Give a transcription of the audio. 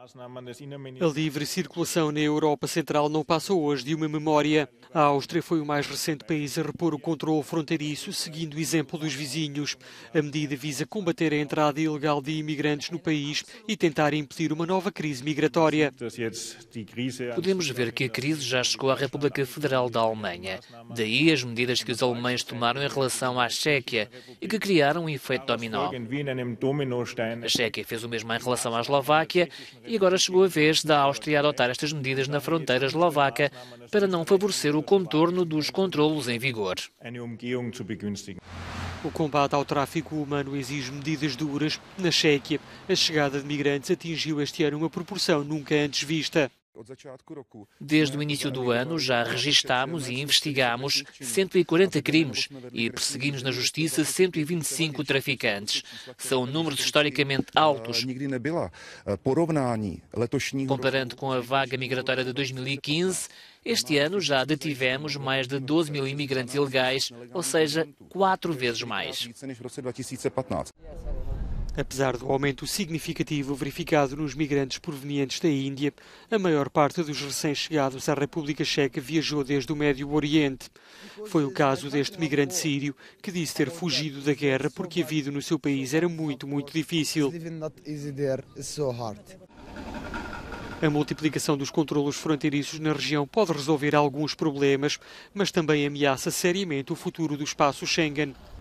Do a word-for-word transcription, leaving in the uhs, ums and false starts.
A livre circulação na Europa Central não passa hoje de uma memória. A Áustria foi o mais recente país a repor o controle fronteiriço, seguindo o exemplo dos vizinhos. A medida visa combater a entrada ilegal de imigrantes no país e tentar impedir uma nova crise migratória. Podemos ver que a crise já chegou à República Federal da Alemanha. Daí as medidas que os alemães tomaram em relação à Chequia e que criaram um efeito dominó. A Chequia fez o mesmo em relação à Eslováquia e agora chegou a vez da Áustria adotar estas medidas na fronteira eslovaca para não favorecer o contorno dos controlos em vigor. O combate ao tráfico humano exige medidas duras. Na Chequia, a chegada de migrantes atingiu este ano uma proporção nunca antes vista. Desde o início do ano já registámos e investigámos cento e quarenta crimes e perseguimos na justiça cento e vinte e cinco traficantes. São números historicamente altos. Comparando com a vaga migratória de dois mil e quinze, este ano já detivemos mais de doze mil imigrantes ilegais, ou seja, quatro vezes mais. Apesar do aumento significativo verificado nos migrantes provenientes da Índia, a maior parte dos recém-chegados à República Checa viajou desde o Médio Oriente. Foi o caso deste migrante sírio que disse ter fugido da guerra porque a vida no seu país era muito, muito difícil. A multiplicação dos controlos fronteiriços na região pode resolver alguns problemas, mas também ameaça seriamente o futuro do espaço Schengen.